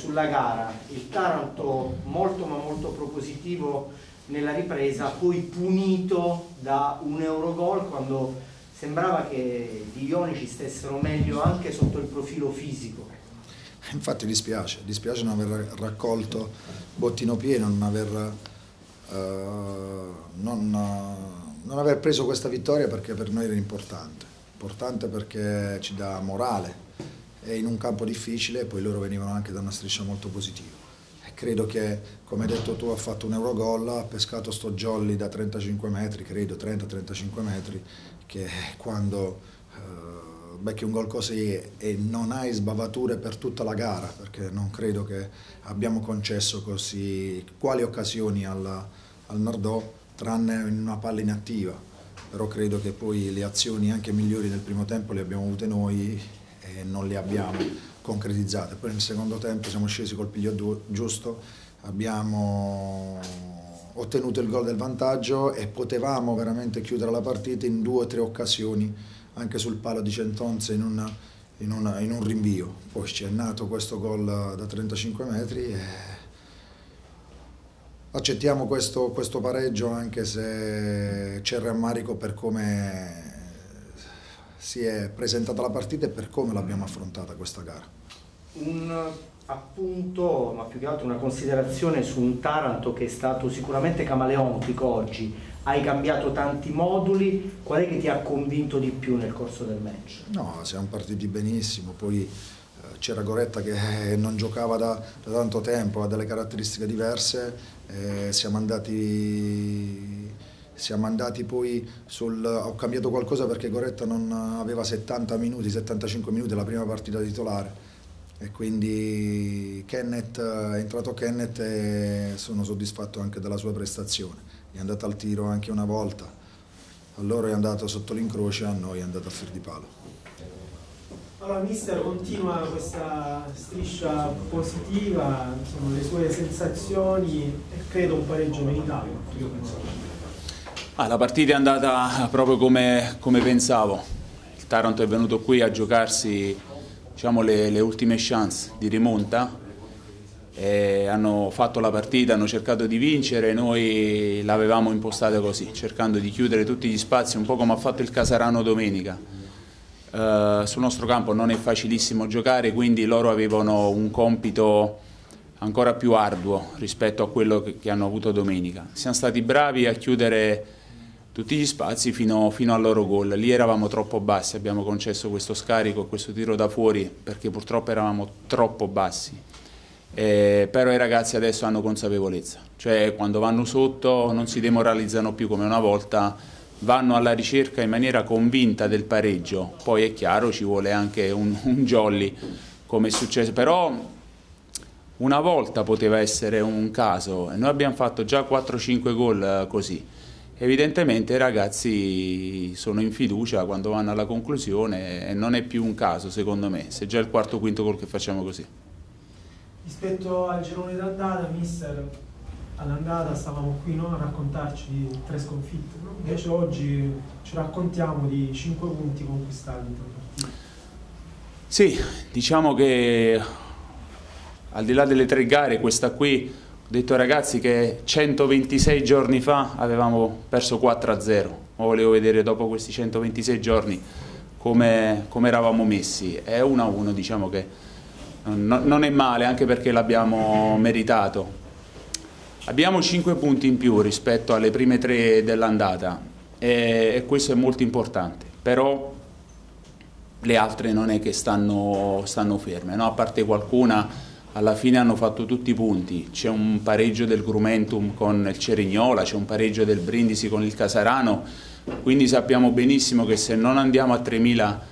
sulla gara, il Taranto molto ma molto propositivo nella ripresa, poi punito da un Eurogol quando sembrava che gli ionici stessero meglio anche sotto il profilo fisico. Infatti dispiace non aver raccolto bottino pieno, non aver preso questa vittoria, perché per noi era importante perché ci dà morale, e in un campo difficile, poi loro venivano anche da una striscia molto positiva. E credo che, come hai detto tu, ha fatto un Eurogol, ha pescato sto jolly da 35 metri, credo 30-35 metri, che quando becchi un gol così e non hai sbavature per tutta la gara, perché non credo che abbiamo concesso così quali occasioni al Nardò, tranne in una palla inattiva, però credo che poi le azioni anche migliori del primo tempo le abbiamo avute noi e non le abbiamo concretizzate. Poi nel secondo tempo siamo scesi col piglio giusto, abbiamo ottenuto il gol del vantaggio e potevamo veramente chiudere la partita in 2 o 3 occasioni, anche sul palo di Centonze in un rinvio. Poi ci è nato questo gol da 35 metri e accettiamo questo pareggio, anche se c'è rammarico per come si è presentata la partita e per come l'abbiamo affrontata questa gara. Un appunto, ma più che altro una considerazione su un Taranto che è stato sicuramente camaleontico oggi. Hai cambiato tanti moduli, qual è che ti ha convinto di più nel corso del match? No, siamo partiti benissimo, poi c'era Goretta che non giocava da tanto tempo, ha delle caratteristiche diverse, siamo andati poi ho cambiato qualcosa perché Goretta non aveva 70 minuti, 75 minuti la prima partita titolare, e quindi è entrato Kenneth e sono soddisfatto anche della sua prestazione. È andato al tiro anche una volta, a loro è andato sotto l'incrocio, a noi è andato a fior di palo. Allora mister, continua questa striscia positiva, insomma, le sue sensazioni e credo un pareggio meritato. La partita è andata proprio come pensavo. Il Taranto è venuto qui a giocarsi, diciamo, le ultime chance di rimonta. E hanno fatto la partita, hanno cercato di vincere, noi l'avevamo impostata così, cercando di chiudere tutti gli spazi, un po' come ha fatto il Casarano domenica. Sul nostro campo non è facilissimo giocare, quindi loro avevano un compito ancora più arduo rispetto a quello che hanno avuto domenica. Siamo stati bravi a chiudere tutti gli spazi fino al loro gol. Lì eravamo troppo bassi, abbiamo concesso questo scarico, questo tiro da fuori, perché purtroppo eravamo troppo bassi. Però i ragazzi adesso hanno consapevolezza, cioè quando vanno sotto non si demoralizzano più come una volta, vanno alla ricerca in maniera convinta del pareggio. Poi è chiaro, ci vuole anche un jolly, come è successo, però una volta poteva essere un caso e noi abbiamo fatto già 4-5 gol così. Evidentemente i ragazzi sono in fiducia quando vanno alla conclusione e non è più un caso, secondo me, se già è il quarto o quinto gol che facciamo così. Rispetto al girone d'andata, mister, all'andata stavamo qui, no, a raccontarci di 3 sconfitte, no? Invece oggi ci raccontiamo di 5 punti conquistati in 3 partite. Sì, diciamo che al di là delle 3 gare, questa qui, ho detto ai ragazzi che 126 giorni fa avevamo perso 4-0, volevo vedere dopo questi 126 giorni come eravamo messi. È 1-1, diciamo che non è male, anche perché l'abbiamo meritato. Abbiamo 5 punti in più rispetto alle prime 3 dell'andata e questo è molto importante, però le altre non è che stanno ferme, no? A parte qualcuna, alla fine hanno fatto tutti i punti. C'è un pareggio del Grumentum con il Cerignola, c'è un pareggio del Brindisi con il Casarano, quindi sappiamo benissimo che se non andiamo a 3000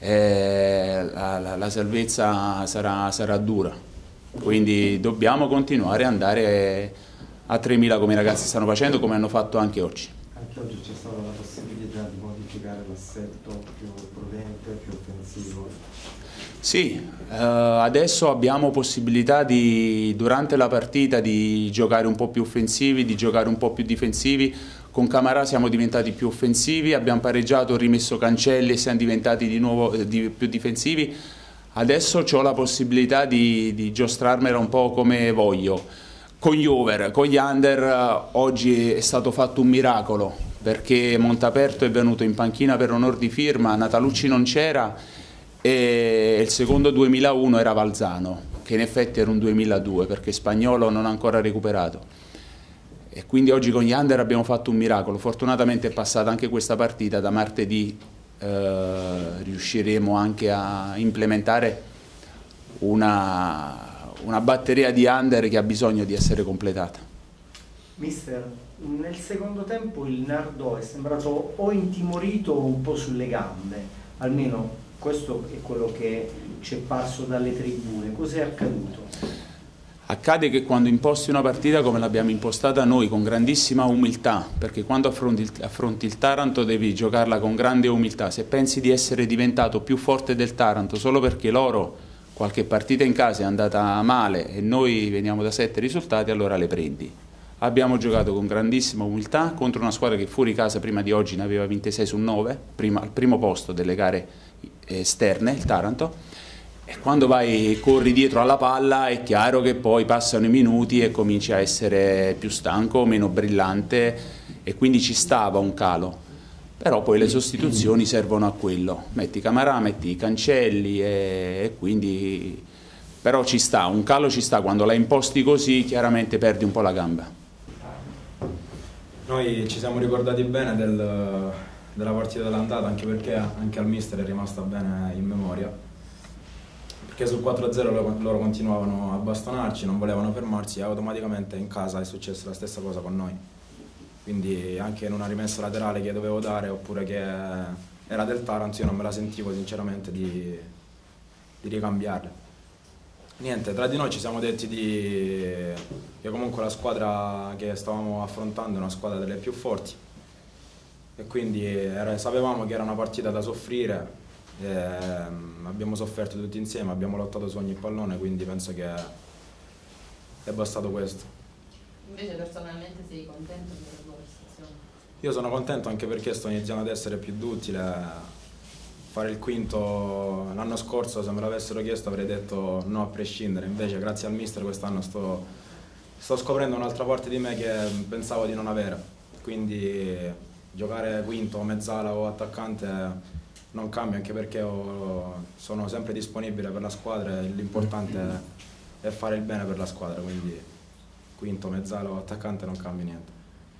la salvezza sarà dura, quindi dobbiamo continuare ad andare a 3000 come i ragazzi stanno facendo, come hanno fatto anche oggi. Anche oggi c'è stata la possibilità di modificare l'assetto più prudente, più offensivo. Sì, adesso abbiamo possibilità durante la partita di giocare un po' più offensivi, di giocare un po' più difensivi. Con Camarà siamo diventati più offensivi, abbiamo pareggiato, rimesso Cancelli e siamo diventati di nuovo più difensivi. Adesso ho la possibilità di giostrarmela un po' come voglio. Con gli over, con gli under oggi è stato fatto un miracolo, perché Montaperto è venuto in panchina per onor di firma, Natalucci non c'era e il secondo 2001 era Valzano, che in effetti era un 2002 perché Spagnolo non ha ancora recuperato. E quindi oggi con gli under abbiamo fatto un miracolo. Fortunatamente è passata anche questa partita, da martedì riusciremo anche a implementare una batteria di under che ha bisogno di essere completata. Mister, nel secondo tempo il Nardò è sembrato o intimorito o un po' sulle gambe, almeno questo è quello che ci è parso dalle tribune. Cos'è accaduto? Accade che quando imposti una partita come l'abbiamo impostata noi, con grandissima umiltà, perché quando affronti il Taranto devi giocarla con grande umiltà. Se pensi di essere diventato più forte del Taranto solo perché loro qualche partita in casa è andata male e noi veniamo da 7 risultati, allora le prendi. Abbiamo giocato con grandissima umiltà contro una squadra che fuori casa prima di oggi ne aveva 26 su 9, al primo posto delle gare esterne, il Taranto. E quando corri dietro alla palla è chiaro che poi passano i minuti e cominci a essere più stanco, meno brillante e quindi ci stava un calo. Però poi le sostituzioni servono a quello, metti Camarà, metti Cancelli e quindi però ci sta, un calo ci sta, quando la imposti così chiaramente perdi un po' la gamba. Noi ci siamo ricordati bene della partita dell'andata, anche perché anche al mister è rimasta bene in memoria, perché sul 4-0 loro continuavano a bastonarci, non volevano fermarsi e automaticamente in casa è successa la stessa cosa con noi. Quindi anche in una rimessa laterale che dovevo dare oppure che era del Taranto io non me la sentivo sinceramente di ricambiarle. Niente, tra di noi ci siamo detti che comunque la squadra che stavamo affrontando è una squadra delle più forti e quindi sapevamo che era una partita da soffrire, abbiamo sofferto tutti insieme, abbiamo lottato su ogni pallone, quindi penso che è bastato questo. Invece personalmente sei contento della tua prestazione? Io sono contento anche perché sto iniziando ad essere più duttile. Fare il quinto l'anno scorso, se me l'avessero chiesto avrei detto no a prescindere, invece grazie al mister quest'anno sto scoprendo un'altra parte di me che pensavo di non avere, quindi giocare quinto, mezzala o attaccante non cambia, anche perché sono sempre disponibile per la squadra e l'importante è fare il bene per la squadra, quindi quinto, mezzala o attaccante non cambia niente.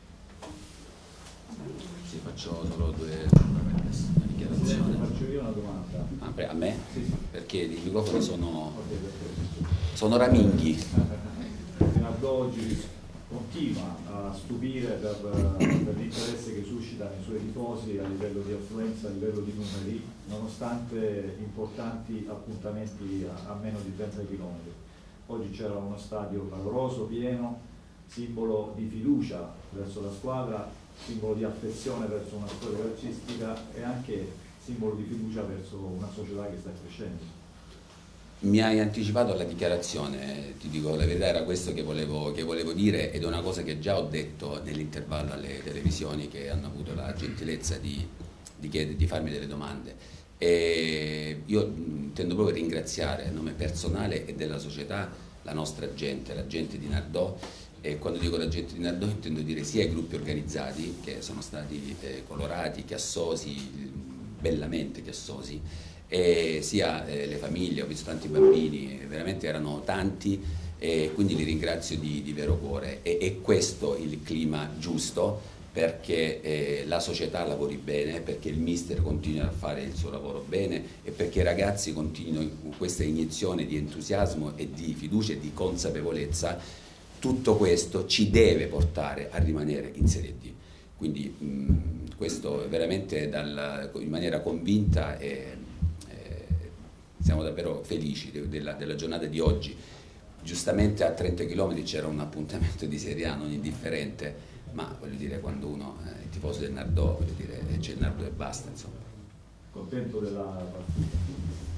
Sì, faccio solo due dichiarazioni. Faccio io una domanda. A me? Perché i microfoni sono raminghi. Nardò oggi continua a stupire per l'interesse che suscita nei suoi tifosi a livello di affluenza, a livello di numeri, nonostante importanti appuntamenti a meno di 30 km. Oggi c'era uno stadio caloroso, pieno, simbolo di fiducia verso la squadra, simbolo di affezione verso una squadra calcistica e anche simbolo di fiducia verso una società che sta crescendo. Mi hai anticipato alla dichiarazione, ti dico la verità, era questo che volevo dire ed è una cosa che già ho detto nell'intervallo alle televisioni che hanno avuto la gentilezza di farmi delle domande. E io intendo proprio ringraziare a nome personale e della società la nostra gente, la gente di Nardò, e quando dico la gente di Nardò intendo dire sia i gruppi organizzati che sono stati colorati, chiassosi, bellamente chiassosi, e sia le famiglie, ho visto tanti bambini, veramente erano tanti, e quindi li ringrazio di vero cuore. E questo il clima giusto perché la società lavori bene, perché il mister continua a fare il suo lavoro bene e perché i ragazzi continuino con questa iniezione di entusiasmo e di fiducia e di consapevolezza. Tutto questo ci deve portare a rimanere in Serie D. Quindi questo veramente in maniera convinta e siamo davvero felici della giornata di oggi. Giustamente a 30 km c'era un appuntamento di Serie A non indifferente, ma voglio dire, quando uno è tifoso del Nardò, voglio dire, c'è il Nardò e basta, insomma. Contento della partita?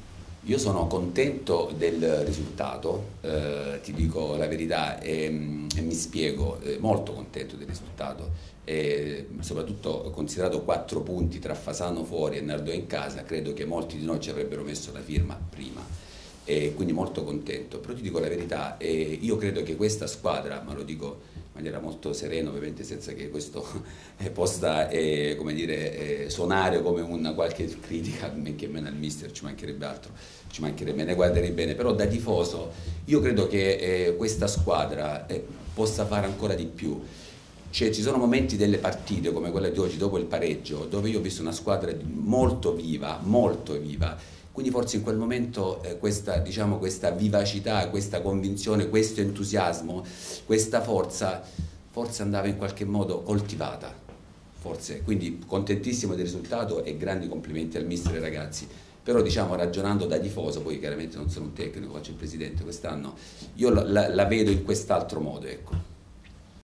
Io sono contento del risultato, ti dico la verità e mi spiego, molto contento del risultato, e soprattutto considerato 4 punti tra Fasano fuori e Nardò in casa, credo che molti di noi ci avrebbero messo la firma prima, e quindi molto contento. Però ti dico la verità, io credo che questa squadra, ma lo dico in maniera molto serena, ovviamente senza che questo possa come dire, suonare come una qualche critica, men che meno al mister, ci mancherebbe altro, ci mancherebbe, me ne guarderei bene, però da tifoso io credo che questa squadra possa fare ancora di più. Ci sono momenti delle partite come quella di oggi dopo il pareggio dove io ho visto una squadra molto viva, quindi forse in quel momento questa vivacità, questa convinzione, questo entusiasmo, questa forza forse andava in qualche modo coltivata, forse. Quindi contentissimo del risultato e grandi complimenti al mister e ai ragazzi. Però diciamo, ragionando da tifoso, poi chiaramente non sono un tecnico, faccio il presidente quest'anno, io la vedo in quest'altro modo, ecco.